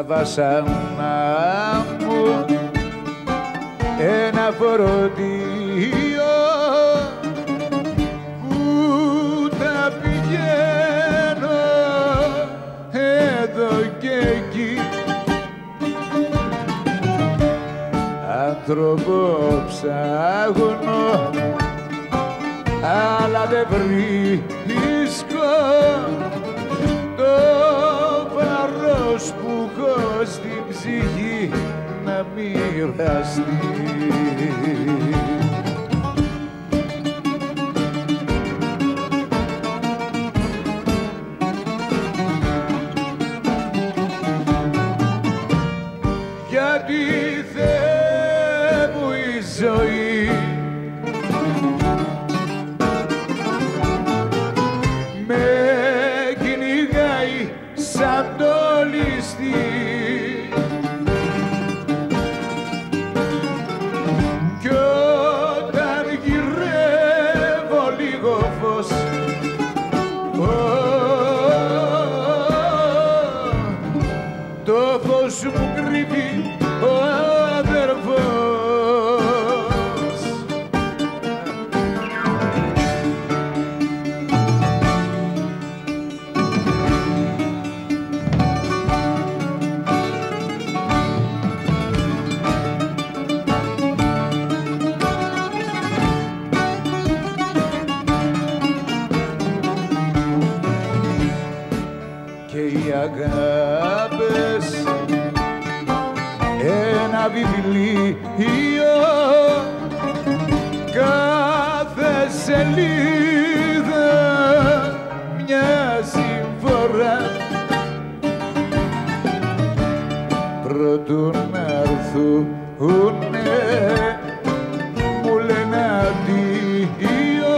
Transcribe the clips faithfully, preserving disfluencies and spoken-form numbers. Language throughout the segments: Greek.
στα βάσανα μου ένα φορτίο που τα πηγαίνω εδώ και εκεί. Άνθρωπο ψάχνω αλλά δεν βρίσκω το βαρός που έχω στην ψυχή να μοιραστεί. Γιατί Θεέ μου η ζωή με κυνηγάει σαν το ληστή κι όταν γυρεύω λίγο φως το φως μου κρύβει ο αδερφός. Και οι αγάπες ένα βιβλίο κάθε σελίδα μια συμφορά προτού να έρθουνε μου λένε αντίο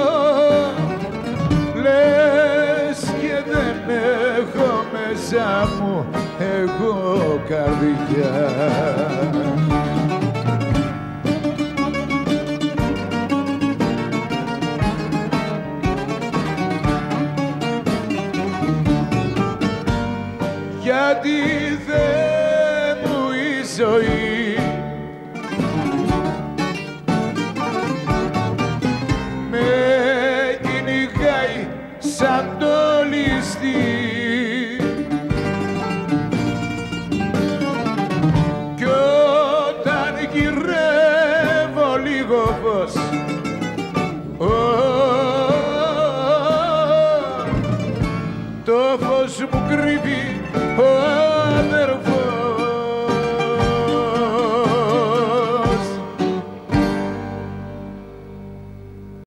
λες και δεν έχω μέσα μου εγώ καρδιά. Γιατί Θεέ μου η ζωή με κυνηγάει σαν το ληστή